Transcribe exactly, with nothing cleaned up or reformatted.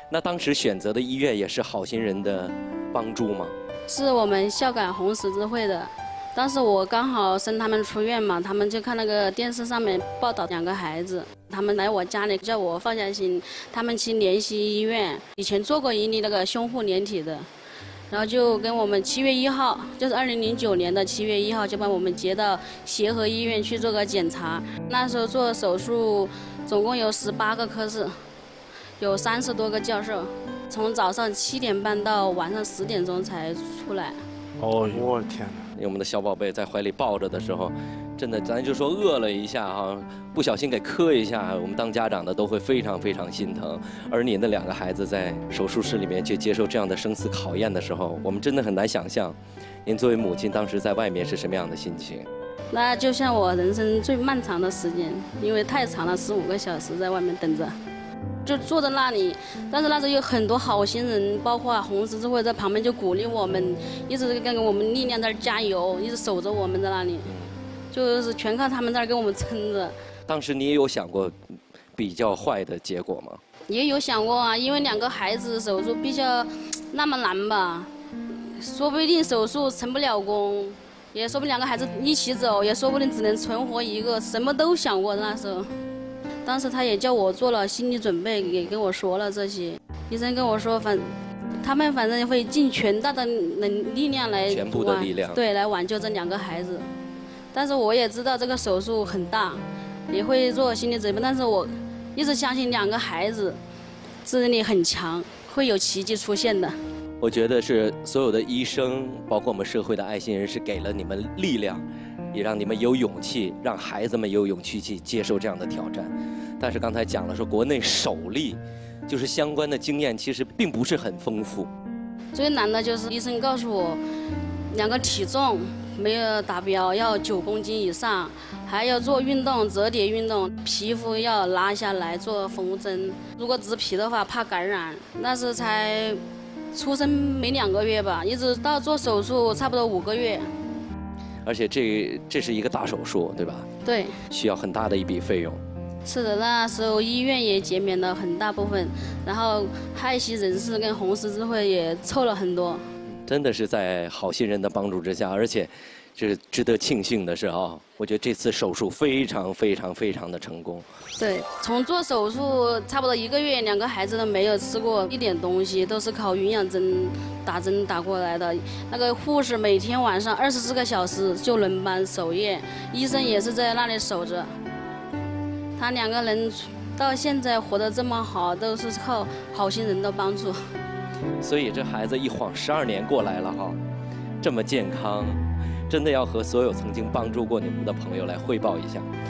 那当时选择的医院也是好心人的帮助吗？ 是我们孝感红十字会的。当时我刚好生他们出院嘛，他们就看那个电视上面报道两个孩子，他们来我家里叫我放下心，他们去联系医院，以前做过一例那个胸腹连体的。 然后就跟我们七月一号，就是二零零九年的七月一号，就把我们接到协和医院去做个检查。那时候做手术，总共有十八个科室，有三十多个教授，从早上七点半到晚上十点钟才出来。 哦，我天哪！ 因为我们的小宝贝在怀里抱着的时候，真的咱就说饿了一下哈，不小心给磕一下，我们当家长的都会非常非常心疼。而您的两个孩子在手术室里面去接受这样的生死考验的时候，我们真的很难想象，您作为母亲当时在外面是什么样的心情。 那就像我人生最漫长的时间，因为太长了，十五个小时在外面等着。 就坐在那里，但是那时候有很多好心人，包括红十字会在旁边就鼓励我们，一直跟我们力量在那儿加油，一直守着我们在那里，就是全靠他们在那儿给我们撑着。 当时你也有想过比较坏的结果吗？ 也有想过啊，因为两个孩子手术比较那么难吧，说不定手术成不了功，也说不定两个孩子一起走，也说不定只能存活一个，什么都想过那时候。 当时他也叫我做了心理准备，也跟我说了这些。医生跟我说，反他们反正会尽全大的能力量来全部的力量， 对，来挽救这两个孩子。但是我也知道这个手术很大，也会做心理准备。但是我一直相信两个孩子自制力很强，会有奇迹出现的。 我觉得是所有的医生，包括我们社会的爱心人士，给了你们力量，也让你们有勇气，让孩子们有勇气去接受这样的挑战。 但是刚才讲了说，国内首例，就是相关的经验其实并不是很丰富。 最难的就是医生告诉我，两个体重没有达标，要九公斤以上，还要做运动折叠运动，皮肤要拉下来做缝针。如果植皮的话，怕感染。那时才出生没两个月吧，一直到做手术差不多五个月。 而且这这是一个大手术，对吧？ 对， 需要很大的一笔费用。 是的，那时候医院也减免了很大部分，然后爱惜人士跟红十字会也凑了很多。 真的是在好心人的帮助之下，而且，这值得庆幸的是啊，我觉得这次手术非常非常非常的成功。 对，从做手术差不多一个月，两个孩子都没有吃过一点东西，都是靠营养针打针打过来的。那个护士每天晚上二十四个小时就轮班守夜，医生也是在那里守着。 他两个人到现在活得这么好，都是靠好心人的帮助。 所以这孩子一晃十二年过来了哈，这么健康，真的要和所有曾经帮助过你们的朋友来汇报一下。